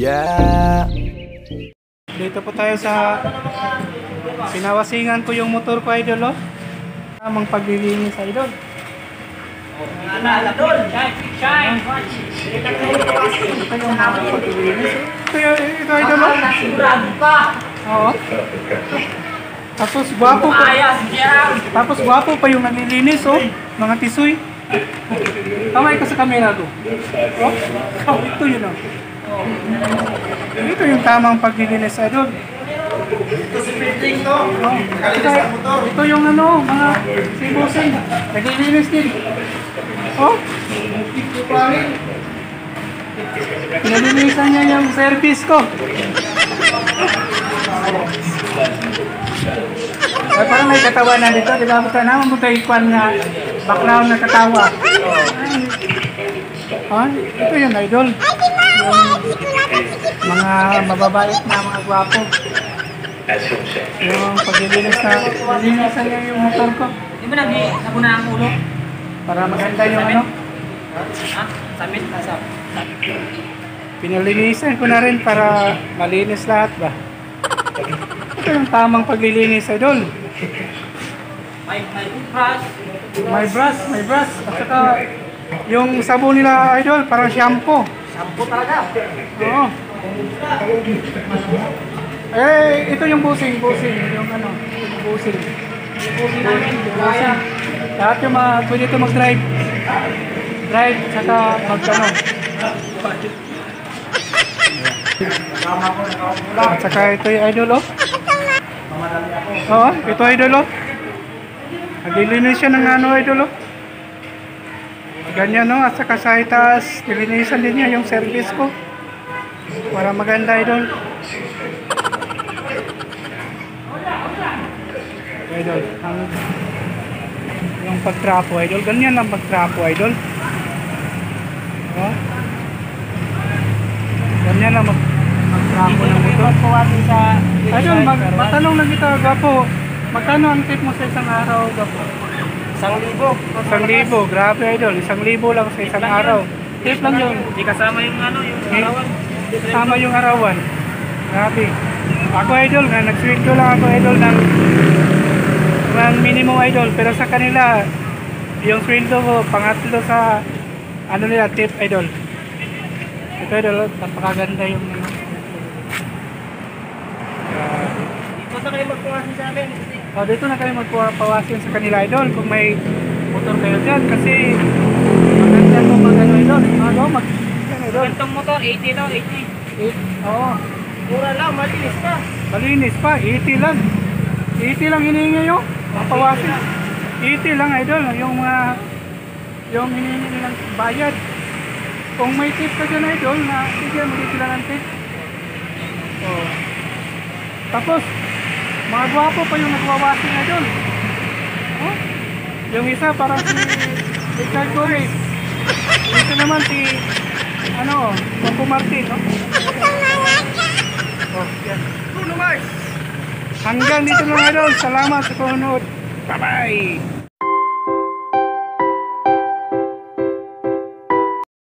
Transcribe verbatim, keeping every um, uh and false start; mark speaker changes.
Speaker 1: Yeah.
Speaker 2: Dito po tayo sa pinawasingan ko yung motor ko, idol, oh. Tamang paglilinis, idol.
Speaker 3: Idol, shine, shine.
Speaker 2: Ito yung mga paglilinis. Ito, ito, idol, oh.
Speaker 3: Sigurado ka.
Speaker 2: Oo. Tapos gwapo pa. Tapos gwapo pa yung naglilinis, oh. Mga tisoy. Kamay ka sa camera ko. Oh, oh ito yun, oh. Ito yung tamang paglilinis, idol.
Speaker 3: Ito si Pedring to.
Speaker 2: Oh, ito, ito yung ano, mga sibusing. Naglilinis din. Oh. Pinalinisan niya yung service ko. Ay, parang may katawanan dito, di ba? Basta naman mo tayo ikuan nga background na katawa. Ah, ito yun, idol. Yung mga mababait na mga gwapo. Yung paglilinis na, nilinisan niya yung motor ko.
Speaker 3: Di ba nag-sabuna ang ulo?
Speaker 2: Para maganda yung ano.
Speaker 3: Ha? Samit? Asap?
Speaker 2: Pinalinisan ko na rin para malinis lahat ba. Ito yung tamang paglilinis, idol.
Speaker 3: May, may brush.
Speaker 2: May brush, may brush. At saka yung sabon nila, idol, parang shampoo.
Speaker 3: Shampoo talaga.
Speaker 2: Oo. Eh, ito yung busing, busing. Yung ano, yung busing.
Speaker 3: Pusin namin.
Speaker 2: Busing. Lahat yung mga, pwede ito mag-drive. Drive, saka mag-ano. At saka ito yung idol, oh. Oo, ito idol, oh. Naglilinis siya ng ano, idol, oh. Ganyan, no? At saka sa itaas, nilinisan din niya yung service ko. Para maganda, idol. Idol, ang yung pagtrapo, idol. Ganyan lang pagtrapo, idol. Oh. Ganyan lang mag magtrapo ng motor.
Speaker 3: sa...
Speaker 2: Idol, mag matanong lang kita, Gapo. Magkano ang tip mo sa isang araw, Gapo?
Speaker 3: Isang libo.
Speaker 2: Isang libo, grabe, idol. Isang libo lang sa isang araw. Tip lang yun.
Speaker 3: Hindi kasama yung ano, yung arawan.
Speaker 2: Kasama yung arawan. Grabe. Ako, idol, nga nagsweldo lang ako, idol, ng ng minimum, idol. Pero sa kanila, yung sweldo ko, pangatlo sa ano nila, tip, idol. Ito, idol, napakaganda yung ano.
Speaker 3: Dito na kayo magpawasin sa amin.
Speaker 2: Oh, dito na kayo magpawasin sa kanila, idol, kung may motor kayo dyan. Kasi maganda ko mag ano, idol. Ano, mag yan, idol.
Speaker 3: Itong motor, eighty lang, eighty.
Speaker 2: Eight, oo.
Speaker 3: Mura lang, malinis pa.
Speaker 2: Malinis pa, eighty lang. eighty lang hinihingi nyo. Papawasin. eighty lang, idol. Yung mga yung hinihingi nilang bayad. Kung may tip ka dyan, idol, na sige, magigila ng tip. Oh. Tapos, mga gwapo pa yung nagwawasin, idol. Oh. Yung isa, parang si Richard Gomez. Yung isa naman si ano, Coco Martin, no? Oh, yan. Hanggang dito lang, idol. Salamat sa panonood. Bye-bye!